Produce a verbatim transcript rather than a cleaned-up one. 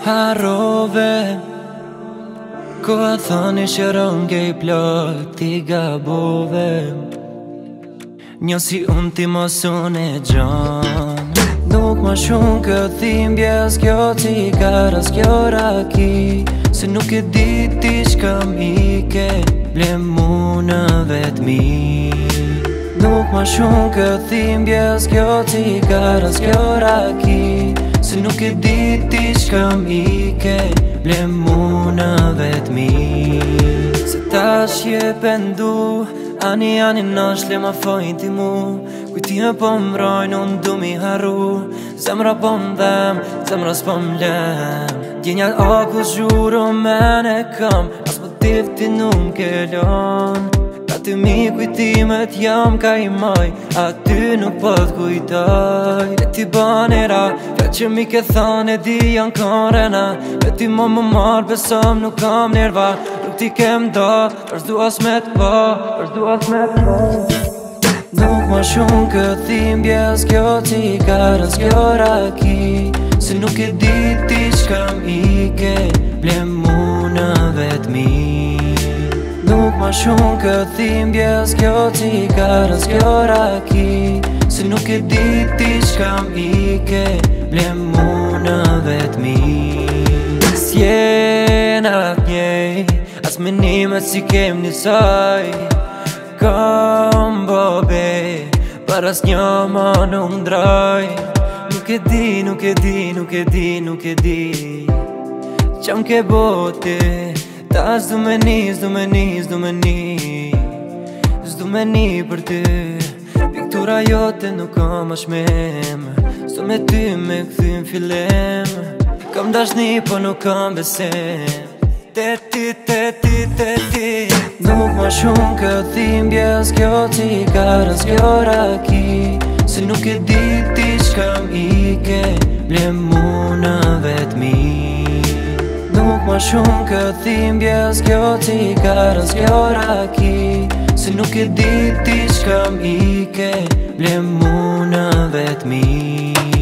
Harrove Koha thoni që rënge i plak ti gabove. Një si unë ti mos unë e gjan. Nuk ma shumë këthim bjes kjo cigara s'kjo raki. Se nuk e di ti shka mike ble mu në vetmi. Nuk ma shumë këthim bjes kjo cigara s'kjo raki. Se nuk e di ti shka mike ble mu në vetmi. Se ta shje pendu ani ani nash le ma fojnë ti mu. Kujtime po mbrojnë unë du mi harru. Zemra po m'dhem, zemra s'po m'lem. Djenja aku zhuro mene kam. As më tifti nuk m'kelon. Ka ty mi kujtimet jam ka i maj. A ty nuk po t'kujtoj. E ti banera, fjall që mi ke thane di janë korena. E ti mo më marrë besom nuk kam nerva. Nuk ti kem da, është du as me t'pa, është du as me t'pa. Nuk ma shumë këthim bjes kjo cigara s'kjo raki. Se nuk e di ti shka mike ble mu në vetmi. Nuk ma shumë këthim bjes kjo cigara s'kjo raki. Se nuk e di ti shka mike ble mu në vetmi. S'jena t'njej, as menimet si kem njësaj. Kam bobe, për as një ma nuk ndraj. Nuk e di, nuk e di, nuk e di, nuk e di qam ke bote. Ta s'du me ni, s'du me ni, s'du me ni S'du me ni për ty. Piktura jote nuk kam ashmem. S'du me ty me këthym filem. Kam dashni po nuk kam besem. Te ti, te ti, te ti. Nuk ma shumë këthim bjes kjo cigara s'kjo raki. Se nuk e di ti shka mike ble mu në vetmi. Nuk ma shumë këthim bjes kjo cigara s'kjo raki. Se nuk e di ti shka mike ble mu në vetmi.